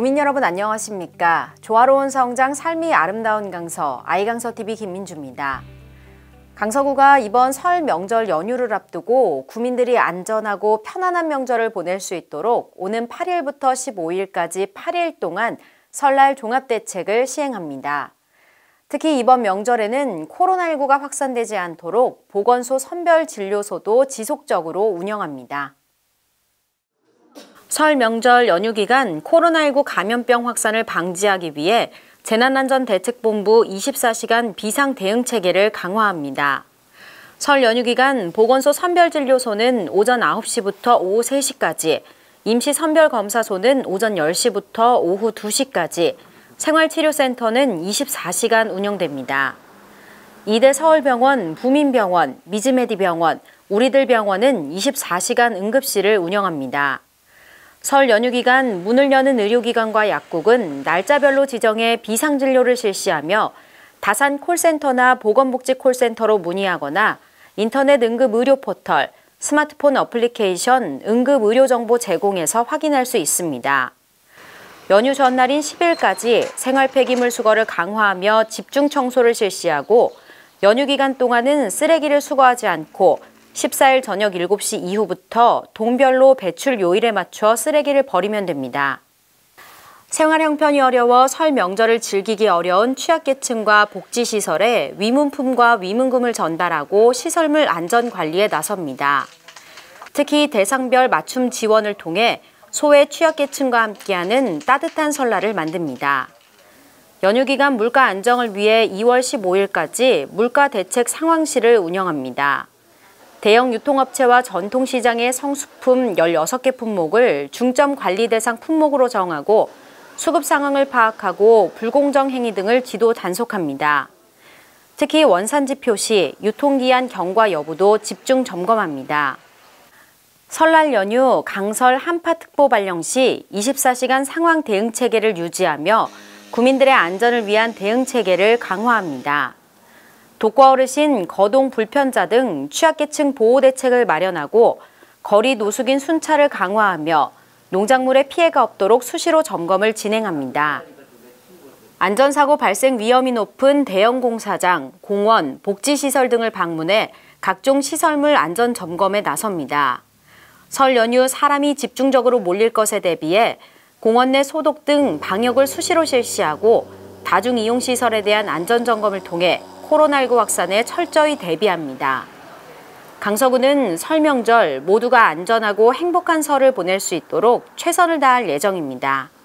구민 여러분 안녕하십니까? 조화로운 성장 삶이 아름다운 강서 아이강서TV 김민주입니다. 강서구가 이번 설 명절 연휴를 앞두고 구민들이 안전하고 편안한 명절을 보낼 수 있도록 오는 8일부터 15일까지 8일 동안 설날 종합대책을 시행합니다. 특히 이번 명절에는 코로나19가 확산되지 않도록 보건소 선별진료소도 지속적으로 운영합니다. 설 명절 연휴 기간 코로나19 감염병 확산을 방지하기 위해 재난안전대책본부 24시간 비상대응체계를 강화합니다. 설 연휴 기간 보건소 선별진료소는 오전 9시부터 오후 3시까지, 임시선별검사소는 오전 10시부터 오후 2시까지, 생활치료센터는 24시간 운영됩니다. 이대 서울병원, 부민병원, 미즈메디병원, 우리들병원은 24시간 응급실을 운영합니다. 설 연휴 기간 문을 여는 의료기관과 약국은 날짜별로 지정해 비상진료를 실시하며 다산 콜센터나 보건복지 콜센터로 문의하거나 인터넷 응급의료 포털, 스마트폰 어플리케이션 응급의료정보 제공에서 확인할 수 있습니다. 연휴 전날인 10일까지 생활 폐기물 수거를 강화하며 집중 청소를 실시하고 연휴 기간 동안은 쓰레기를 수거하지 않고 14일 저녁 7시 이후부터 동별로 배출 요일에 맞춰 쓰레기를 버리면 됩니다. 생활 형편이 어려워 설 명절을 즐기기 어려운 취약계층과 복지시설에 위문품과 위문금을 전달하고 시설물 안전관리에 나섭니다. 특히 대상별 맞춤 지원을 통해 소외 취약계층과 함께하는 따뜻한 설날을 만듭니다. 연휴 기간 물가 안정을 위해 2월 15일까지 물가대책 상황실을 운영합니다. 대형 유통업체와 전통시장의 성수품 16개 품목을 중점 관리 대상 품목으로 정하고 수급 상황을 파악하고 불공정 행위 등을 지도 단속합니다. 특히 원산지 표시, 유통기한 경과 여부도 집중 점검합니다. 설날 연휴 강설 한파특보 발령 시 24시간 상황 대응 체계를 유지하며 구민들의 안전을 위한 대응 체계를 강화합니다. 독거 어르신, 거동 불편자 등 취약계층 보호 대책을 마련하고 거리 노숙인 순찰을 강화하며 농작물에 피해가 없도록 수시로 점검을 진행합니다. 안전사고 발생 위험이 높은 대형 공사장, 공원, 복지시설 등을 방문해 각종 시설물 안전 점검에 나섭니다. 설 연휴 사람이 집중적으로 몰릴 것에 대비해 공원 내 소독 등 방역을 수시로 실시하고 다중이용시설에 대한 안전점검을 통해 코로나19 확산에 철저히 대비합니다. 강서구는 설 명절 모두가 안전하고 행복한 설을 보낼 수 있도록 최선을 다할 예정입니다.